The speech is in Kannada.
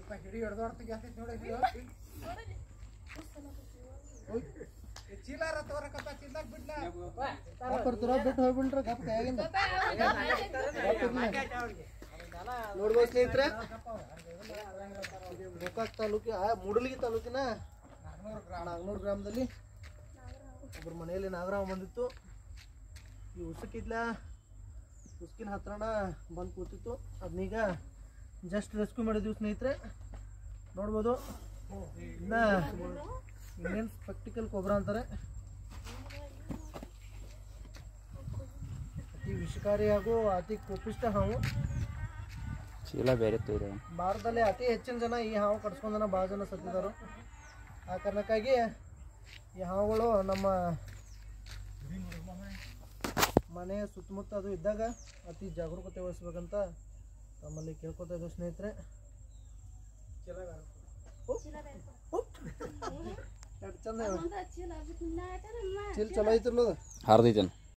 ಹಿಡಿ ಹಿಡ್ದೋಡ್ತಿಗೆ ಆಗ್ತೈತಿ ನೋಡಿ ಚೀಲಾರ ತೋರಕಪ್ಪ ಚೀಲಾಕ್ ಬಿಡ್ಲ ಬಿಟ್ಟು ಹೋಗ್ಬಿಡ್ರಿ ಗಪ್ ಕೈಯಾಗಿಂದ ನೋಡ್ಬೋದು ಸ್ನೇಹಿತರೆ ಗೋಕಾಕ್ ತಾಲೂಕಿ ಮೂಡಲಗಿ ತಾಲೂಕಿನ 400 ಗ್ರಾಮದಲ್ಲಿ ಒಬ್ಬರ ಮನೆಯಲ್ಲಿ ನಾಗರಾಮ ಬಂದಿತ್ತು. ಈ ಉಸ್ಕಿನ ಹತ್ರಣ ಬಂದು ಕೂತಿತ್ತು. ಅದನ್ನೀಗ ಜಸ್ಟ್ ರೆಸ್ಕ್ಯೂ ಮಾಡಿದ್ವಿ ಸ್ನೇಹಿತರೆ. ನೋಡ್ಬೋದು ಇನ್ನು ಇಂಡಿಯನ್ ಸ್ಪೆಕ್ಟಿಕಲ್ ಕೊಬ್ರಾ ಅಂತಾರೆ. ಅತಿ ವಿಷಕಾರಿ ಹಾಗೂ ಅತಿ ಕೋಪಿಷ್ಟ ಹಾವು. ಚೀಲ ಬೇರೆ ಭಾರತದಲ್ಲಿ ಅತಿ ಹೆಚ್ಚಿನ ಜನ ಈ ಹಾವು ಕಟ್ಸ್ಕೊಂಡನ ಭಾಳ ಜನ ಸತ್ತಿದ್ದಾರೆ. ಆ ಕಾರಣಕ್ಕಾಗಿ ಈ ಹಾವುಗಳು ನಮ್ಮ ಮನೆಯ ಸುತ್ತಮುತ್ತ ಅದು ಇದ್ದಾಗ ಅತಿ ಜಾಗರೂಕತೆ ವಹಿಸ್ಬೇಕಂತ ತಮ್ಮಲ್ಲಿ ಕೇಳ್ಕೊತಾ ಇದ್ದೀವಿ ಸ್ನೇಹಿತರೆ. ಚಂದ ಚೀಲ ಚಲೋ ಐತಿರ್ಲದ ಹಾರ್ದೈತೇನು